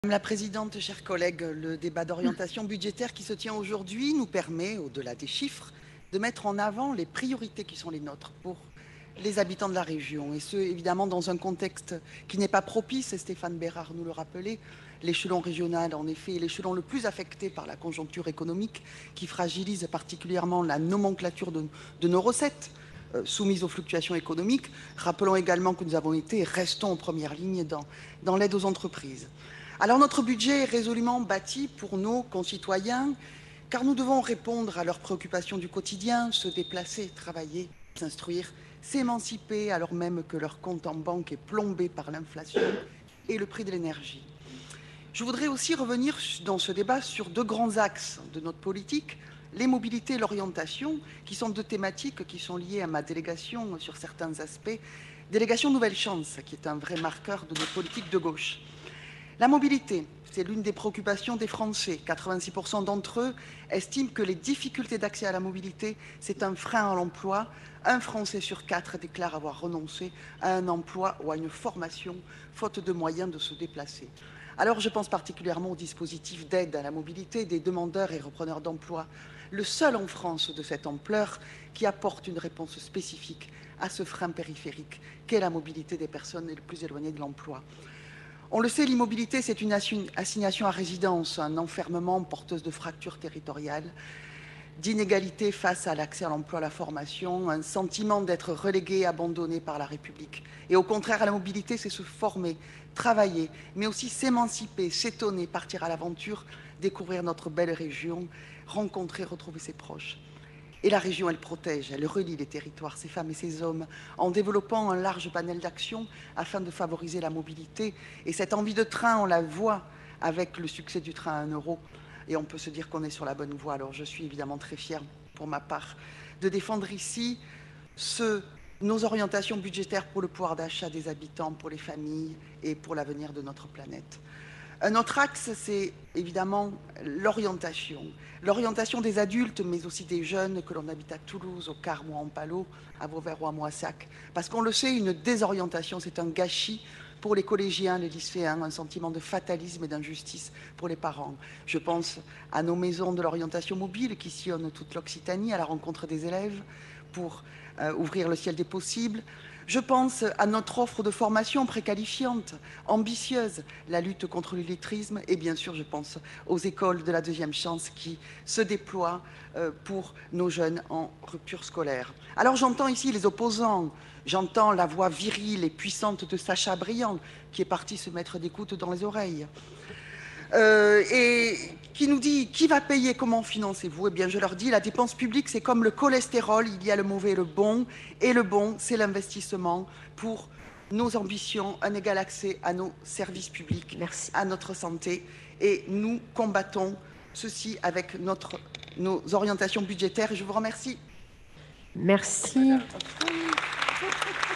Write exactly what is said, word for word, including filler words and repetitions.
Madame la Présidente, chers collègues, le débat d'orientation budgétaire qui se tient aujourd'hui nous permet, au-delà des chiffres, de mettre en avant les priorités qui sont les nôtres pour les habitants de la région. Et ce, évidemment, dans un contexte qui n'est pas propice, et Stéphane Bérard nous le rappelait, l'échelon régional, en effet, est l'échelon le plus affecté par la conjoncture économique qui fragilise particulièrement la nomenclature de, de nos recettes euh, soumises aux fluctuations économiques. Rappelons également que nous avons été et restons en première ligne dans, dans l'aide aux entreprises. Alors notre budget est résolument bâti pour nos concitoyens, car nous devons répondre à leurs préoccupations du quotidien, se déplacer, travailler, s'instruire, s'émanciper, alors même que leur compte en banque est plombé par l'inflation et le prix de l'énergie. Je voudrais aussi revenir dans ce débat sur deux grands axes de notre politique, les mobilités et l'orientation, qui sont deux thématiques qui sont liées à ma délégation sur certains aspects. Délégation Nouvelle Chance, qui est un vrai marqueur de notre politique de gauche. La mobilité, c'est l'une des préoccupations des Français. quatre-vingt-six pour cent d'entre eux estiment que les difficultés d'accès à la mobilité, c'est un frein à l'emploi. Un Français sur quatre déclare avoir renoncé à un emploi ou à une formation, faute de moyens de se déplacer. Alors je pense particulièrement au dispositif d'aide à la mobilité des demandeurs et repreneurs d'emploi, le seul en France de cette ampleur qui apporte une réponse spécifique à ce frein périphérique qu'est la mobilité des personnes les plus éloignées de l'emploi. On le sait, l'immobilité, c'est une assignation à résidence, un enfermement porteuse de fractures territoriales, d'inégalités face à l'accès à l'emploi, à la formation, un sentiment d'être relégué, abandonné par la République. Et au contraire, à la mobilité, c'est se former, travailler, mais aussi s'émanciper, s'étonner, partir à l'aventure, découvrir notre belle région, rencontrer, retrouver ses proches. Et la région, elle protège, elle relie les territoires, ces femmes et ces hommes, en développant un large panel d'actions afin de favoriser la mobilité. Et cette envie de train, on la voit avec le succès du train à un euro. Et on peut se dire qu'on est sur la bonne voie. Alors je suis évidemment très fière, pour ma part, de défendre ici ce, nos orientations budgétaires pour le pouvoir d'achat des habitants, pour les familles et pour l'avenir de notre planète. Un autre axe, c'est évidemment l'orientation. L'orientation des adultes, mais aussi des jeunes, que l'on habite à Toulouse, au Carme ou en Palo, à Vauvert ou à Moissac. Parce qu'on le sait, une désorientation, c'est un gâchis pour les collégiens, les lycéens, un sentiment de fatalisme et d'injustice pour les parents. Je pense à nos maisons de l'orientation mobile qui sillonnent toute l'Occitanie à la rencontre des élèves pour euh, ouvrir le ciel des possibles. Je pense à notre offre de formation préqualifiante, ambitieuse, la lutte contre l'illettrisme et bien sûr je pense aux écoles de la deuxième chance qui se déploient euh, pour nos jeunes en rupture scolaire. Alors j'entends ici les opposants, j'entends la voix virile et puissante de Sacha Briand qui est parti se mettre des coudes dans les oreilles. Euh, et qui nous dit qui va payer, comment financez-vous? Eh bien je leur dis la dépense publique c'est comme le cholestérol, il y a le mauvais et le bon, et le bon c'est l'investissement pour nos ambitions, un égal accès à nos services publics, Merci. à notre santé, et nous combattons ceci avec notre, nos orientations budgétaires et je vous remercie. Merci.